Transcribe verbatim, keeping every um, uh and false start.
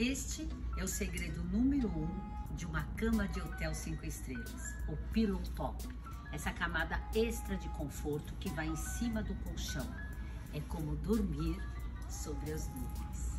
Este é o segredo número um de uma cama de hotel cinco estrelas, o Pillow Top. Essa camada extra de conforto que vai em cima do colchão. É como dormir sobre as nuvens.